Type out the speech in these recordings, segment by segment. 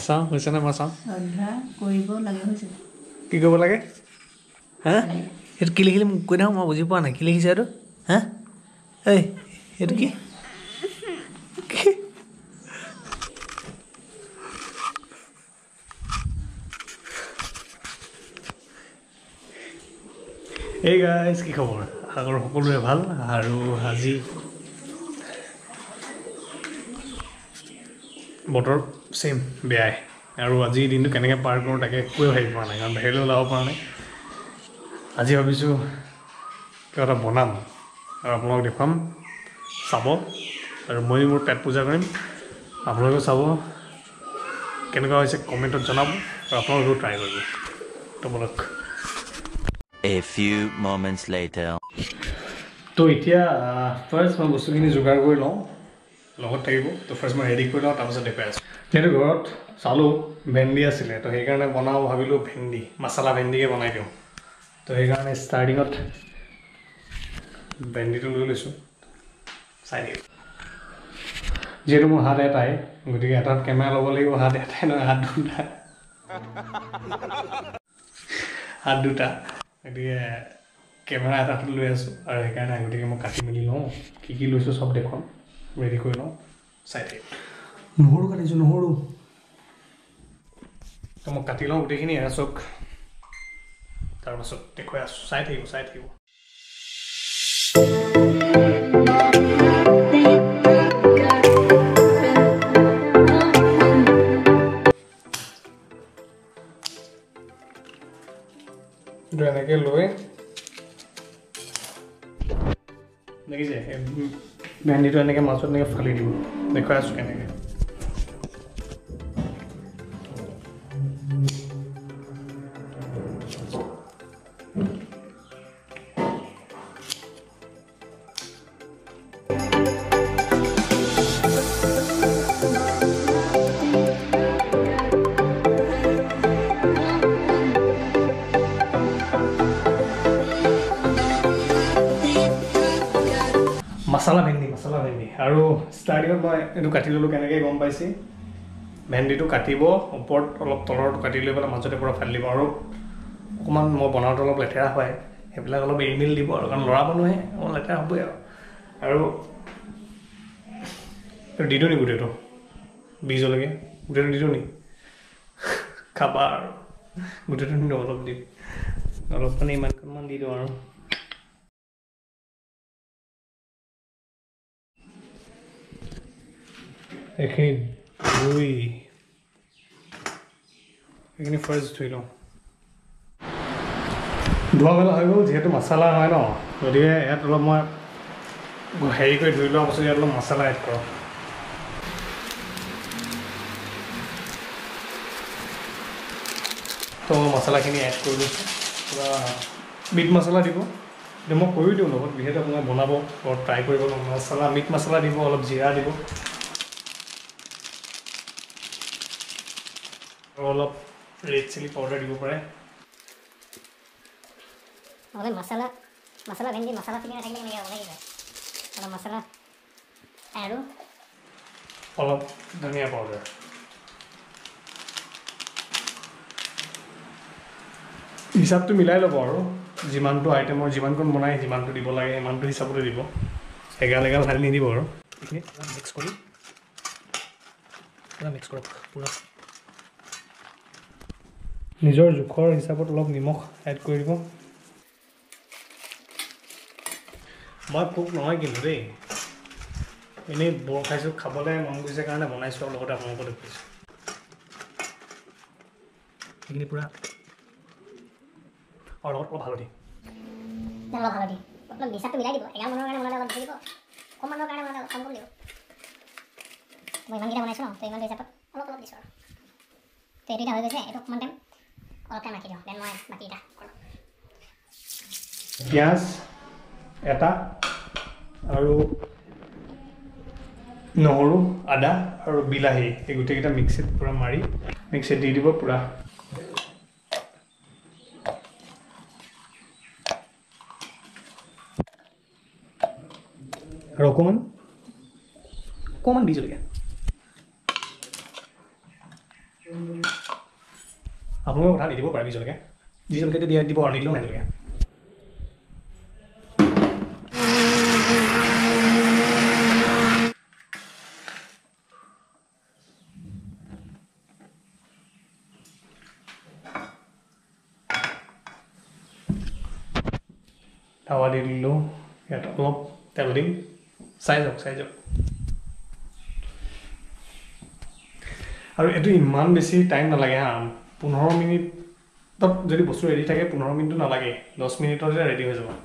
চাওঁ হৈছে নে মই চাওঁ অধ্যা কৰিব লাগে হৈছে কি কৰিব লাগে হা সেইটো কি লিখিলে মোক কৈ দিওঁ মই বুজি পোৱা নাই কি লিখিছে এইটো হা এই এইটো কি এই গাইজ কি খবৰ আগৰ সকলোৰে ভাল আৰু আজি বতৰ চেম বেয়াই আৰু আজিৰ দিনটো কেনেকৈ পাৰ কৰোঁ তাকে একোৱে ভাবি পোৱা নাই কাৰণ বাহিৰলৈ ওলাব পৰা নাই আজি ভাবিছোঁ কিবা এটা বনাম আৰু আপোনালোকক দেখুৱাম চাব আৰু মই মোৰ পেট পূজা কৰিম আপোনালোকেও চাব কেনেকুৱা হৈছে কমেণ্টত জনাব আৰু আপোনালোকেও ট্ৰাই কৰিব তো বলক A few moments later. তো এতিয়া ফাৰ্ষ্ট মই বস্তুখিনি যোগাৰ কৰি লওঁ লগত থাকিব তো ফাৰ্ষ্ট মই ৰেডি কৰি লওঁ তাৰপিছত দেখুৱাই আছোঁ যিহেতু ঘৰত চালোঁ ভেন্দি আছিলে তো সেইকাৰণে বনাওঁ ভাবিলোঁ ভেন্দি মছলা ভেন্দিকে বনাই দিওঁ তো সেইকাৰণে ষ্টাৰ্টিঙত ভেন্দিটো লৈ লৈছোঁ চাই দিওঁ যিহেতু মোৰ হাত এটাই গতিকে এটাত কেমেৰা ল'ব লাগিব হাত এটাই নহয় হাত দুটা গতিকে কেমেৰা এটা লৈ আছোঁ আৰু সেইকাৰণে গতিকে মই কাটি মেলি লওঁ কি লৈছোঁ চব দেখুৱাম ৰেডি কৰি লওঁ চাই থাকিম নহৰু কাটিছোঁ নহৰু তো মই কাটি লওঁ গোটেইখিনি চব তাৰপাছত দেখুৱাই আছোঁ চাই থাকিব এনেকৈ লৈ দেখিছে ভেন্দিটো এনেকৈ মাছত এনেকৈ ফালি দিব দেখুৱাই আছোঁ কেনেকৈ মছলা ভেন্দি আৰু ষ্টাৰ্টিঙত মই এইটো কাটি ল'লোঁ কেনেকৈ গম পাইছে ভেন্দিটো কাটিব ওপৰত অলপ তলৰটো কাটি লৈ পেলাই মাজতে পূৰা ফালি দিব আৰু অকণমান মই বনাওঁতে অলপ লেতেৰা হয় সেইবিলাক অলপ এৰি মেলি দিব আৰু কাৰণ ল'ৰা মানুহে অকণ লেতেৰা হ'বই আৰু দি দিওঁ নি গোটেইটো বীজলৈকে গোটেইটো দি দিওঁ নি খাবা আৰু গোটেইটো নিদিওঁ অলপ দিম অলপ মানে ইমানমান দি দিওঁ আৰু এইখিনি ফাৰ্ষ্ট ধুই লওঁ ধোৱা মেলা হৈ গ'ল যিহেতু মছলা হয় ন গতিকে ইয়াত অলপ মই হেৰি কৰি ধুই লোৱাৰ পাছত ইয়াত অলপ মছলা এড কৰোঁ তো মছলাখিনি এড কৰি লৈছোঁ পূৰা মিট মছলা দিব এতিয়া মই কৰি দিওঁ লগত যিহেতু আপোনাক বনাব অলপ ট্ৰাই কৰিব মছলা মিট মছলা দিব অলপ জিৰা দিব আৰু অলপ ৰেড চিলি পাউডাৰ দিব পাৰে নহ'লে মছলা ভেন্দি মছলা চিলি নাথাকিলে কেনেকৈ হ'ব লাগিব অলপ মছলা আৰু অলপ ধনিয়া পাউডাৰ হিচাপটো মিলাই ল'ব আৰু যিমানটো আইটেমৰ যিমানকণ বনাই যিমানটো দিব লাগে সিমানটো হিচাপতে দিব এগাল ঢালি নিদিব আৰু এইখিনি পূৰা মিক্স কৰি মিক্স কৰক পূৰা নিজৰ জোখৰ হিচাপত অলপ নিমখ এড কৰি দিব মই কুক নহয় কিন্তু দেই এনেই বৰ খাইছোঁ খাবলৈ মন গৈছে কাৰণে বনাইছোঁ আৰু লগতে আপোনালোকক দেখুৱাইছোঁ সেইখিনি পূৰা আৰু লগত অলপ হালধি অলপ হিচাপটো মিলাই দিব এগাল মানুহৰ কাৰণে বনালে অলপ বেছি দিব কম মানুহৰ কাৰণে বনালে অলপ কম দিব মই ইমানকেইটা বনাইছোঁ ন তো ইমান হিচাপত অলপ দিছোঁ আৰু তো এইটো হৈ গৈছে এইটো অকণমান টাইম অলপ টাইম ৰাখি দিওঁ দেন মই বাকীকেইটা কৰোঁ পিঁয়াজ এটা আৰু নহৰু আদা আৰু বিলাহী এই গোটেইকেইটা মিক্সিত পূৰা মাৰি মিক্সিত দি দিব পূৰা আৰু অকণমান বীজ জলকীয়া আপোনালোকে কথা নিদিব পাৰে বিজলকে যিজলকে দিয়া দিব আৰু নিদিলেও নাহিলগৈ তাৱা দি দিলোঁ ইয়াত অলপ তেল দিম চাই যাওক আৰু এইটো ইমান বেছি টাইম নালাগে হা 15 মিনিটত যদি বস্তু ৰেডি থাকে 15 মিনিটটো নালাগে 10 মিনিটতে ৰেডি হৈ যাব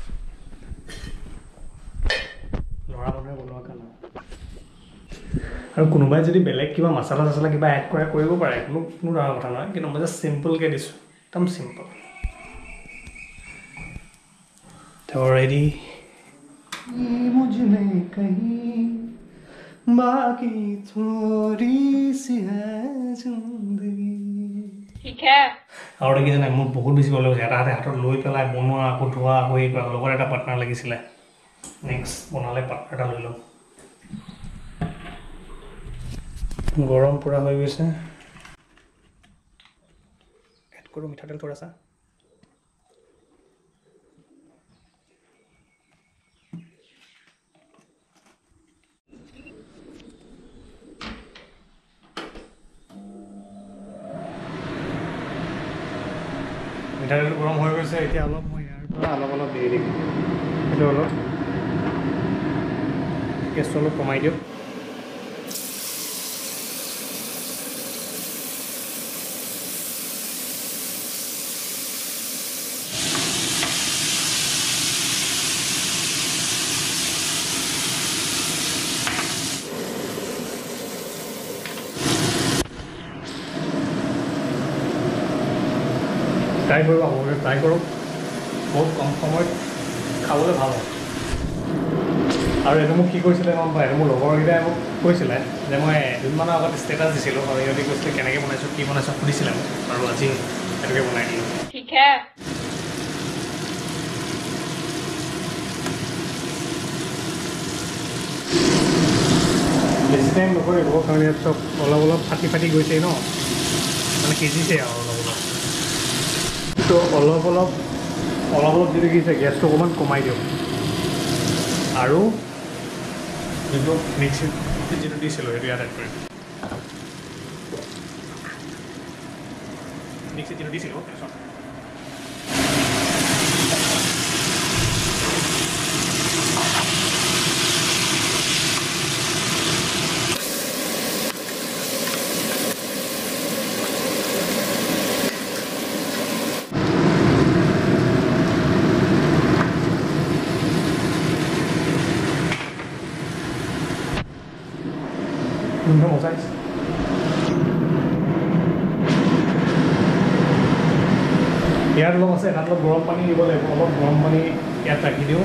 ল'ৰা মানুহে বনোৱা কাৰণে আৰু কোনোবাই যদি বেলেগ কিবা মছলা চছলা কিবা এড কৰে কৰিব পাৰে কোনো ডাঙৰ কথা নহয় কিন্তু মই জাষ্ট চিম্পলকৈ দিছোঁ একদম চিম্পল तो रेडी ये मुझने कहीं बाकी थोड़ी सी है जिंदगी ठीक है আৰু কি জানে মোৰ বহুত বেছি প্ৰব্লেম হৈছে এটা হাতত লৈ পেলাই বনোৱা আকৌ ধোৱা হৈ কৰা লগৰ এটা পাৰ্টনাৰ লাগিছিলে নেক্সট বনালে পাৰ্টনাৰ এটা লৈ লওঁ গৰম পুৰা হৈ গৈছে এড কৰোঁ মিঠাতেল থোৰাছা মিঠাতেল গৰম হৈ গৈছে এতিয়া অলপ মই ইয়াৰ পৰা অলপ দি দিম সেইটো অলপ গেছটো অলপ কমাই দিওঁ ট্ৰাই কৰিব আপোনালোকে ট্ৰাই কৰক বহুত কম সময়ত খাবলৈ ভাল হয় আৰু এইটো মোক কি কৈছিলে গম পায় এইটো মোৰ লগৰকেইটাই মোক কৈছিলে যে মই দুদিনমানৰ আগত ষ্টেটাছ দিছিলোঁ আৰু সিহঁতি কৈছিলে কেনেকৈ বনাইছোঁ কি বনাইছোঁ সুধিছিলে মোক আৰু আজি সেইটোকে বনাই দিলোঁ ঠিক বেছি টাইম নকৰিব কাৰণ ইয়াত চব অলপ ফাটি গৈছে ন মানে সিজিছে আৰু তো অলপ যদি দিছে গেছটো অকণমান কমাই দিওঁ আৰু যোনটো মিক্সিত যিটো দিছিলোঁ সেইটো ইয়াত এড কৰিম মিক্সিত যিটো দিছিলোঁ মজা আহিছে ইয়াত অলপ আছে তাত অলপ গৰম পানী দিব লাগিব অলপ গৰম পানী ইয়াত ৰাখি দিওঁ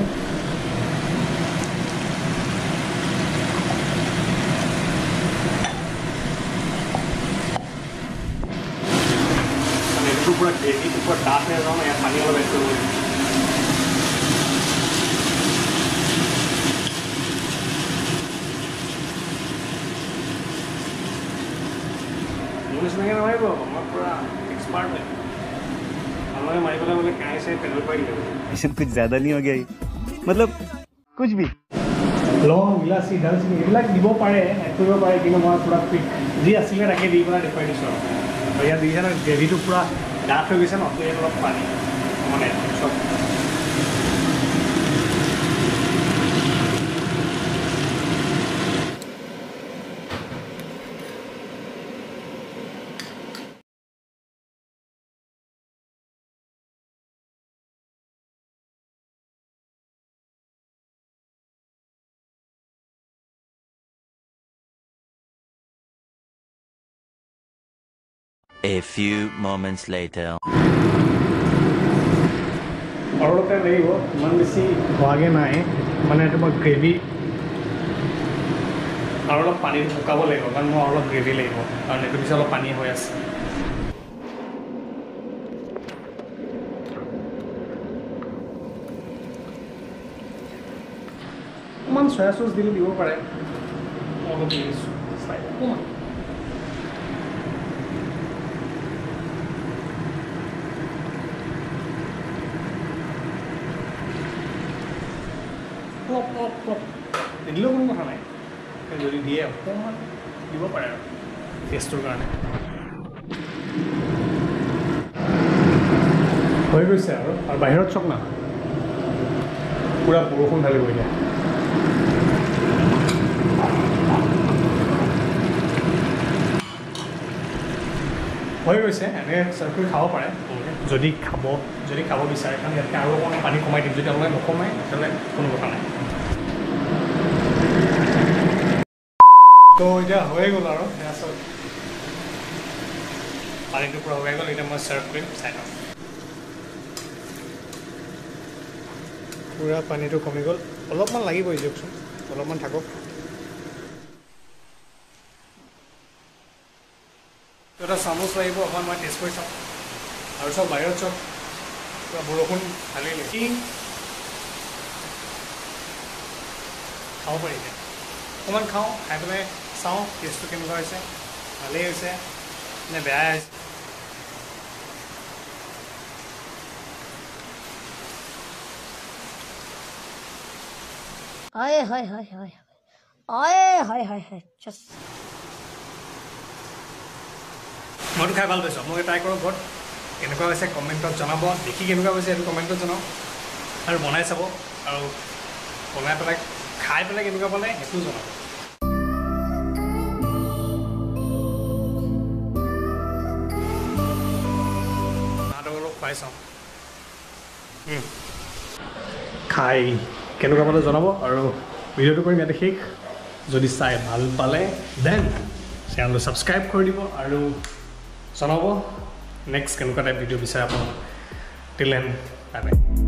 এইটো পুৰা গ্ৰেভিটো পুৰা ডাঠ হৈ যাওঁ ইয়াত পানী অলপ এড কৰিব লাগিব নিচিনাকৈ নোৱাৰিব মই পুৰা এক্সপাৰ্ট হয় আমাকে মাৰি পেলাই বোলে কাঁহি চাই পেডল পাই দিলে सब कुछ ज्यादा नहीं हो गया मतलब कुछ भी লং ইলাচি দালচিনি এইবিলাক দিব পাৰে এড কৰিব পাৰে কিন্তু মই পুৰা কুইক যি আছিলে তাকে দি পেলাই দেখুৱাই দিছোঁ আৰু ইয়াত দিছে ন গ্ৰেভিটো পুৰা ডাঠ হৈ গৈছে ন ইয়াত অলপ পানী মানে চব A few moments later. অলপ টাইম লাগিব ইমান বেছি হোৱাগৈ নাই মানে এইটো মই গ্ৰেভি আৰু অলপ পানী শুকাব লাগিব কাৰণ মই অলপ গ্ৰেভি লাগিব কাৰণ এইটো পিছত অলপ পানী হৈ আছে অকণমান চয়া চচ দিলে দিব পাৰে অলপ দি দিছোঁ অকণমান অলপ নিদিলেও কোনো কথা নাই যদি দিয়ে অকণমান দিব পাৰে আৰু টেষ্টটোৰ কাৰণে হৈ গৈছে আৰু বাহিৰত চক না পূৰা বৰষুণ ঢালিব এতিয়া হৈ গৈছে এনেকৈ চাৰ্ভ কৰি খাব পাৰে যদি খাব বিচাৰে কাৰণ ইয়াতকৈ আৰু অকণমান পানী কমাই দিম যদি আপোনালোকে নকমাই তেতিয়াহ'লে কোনো কথা নাই তো এতিয়া হৈয়ে গ'ল আৰু পানীটো পূৰা হৈ গ'ল এতিয়া মই চাৰ্ভ কৰিম চাই লওঁ পূৰা পানীটো কমি গ'ল অলপমান লাগিবই দিয়কচোন অলপমান থাকক এটা চামুচ লাগিব অকণমান মই টেষ্ট কৰি চাওঁ আৰু চব বাহিৰত চব পূৰা বৰষুণ ঢালিলে কি খাব পাৰি এতিয়া অকণমান খাওঁ খাই পেলাই চাওঁ টেষ্টটো কেনেকুৱা হৈছে ভালেই হৈছে নে বেয়াই হৈছে Ay, hi, hi, hi. Ay, hi, hi, hi. Just. মইতো খাই ভাল পাইছোঁ আপোনালোকে ট্ৰাই কৰক ঘৰত কেনেকুৱা হৈছে কমেণ্টত জনাব দেখি কেনেকুৱা হৈছে সেইটো কমেণ্টত জনাওক আৰু বনাই চাব আৰু বনাই পেলাই খাই পেলাই কেনেকুৱা পালে সেইটো জনাব মাহঁতক অলপ খুৱাই চাওঁ খাই কেনেকুৱা পালে জনাব আৰু ভিডিঅ'টো কৰিম ইয়াতে শেষ যদি চাই ভাল পালে দেন চেনেলটো ছাবস্ক্ৰাইব কৰি দিব আৰু জনাব নেক্সট কেনেকুৱা টাইপ ভিডিঅ' বিচাৰে আপোনালোক টিল দেন বাই বাই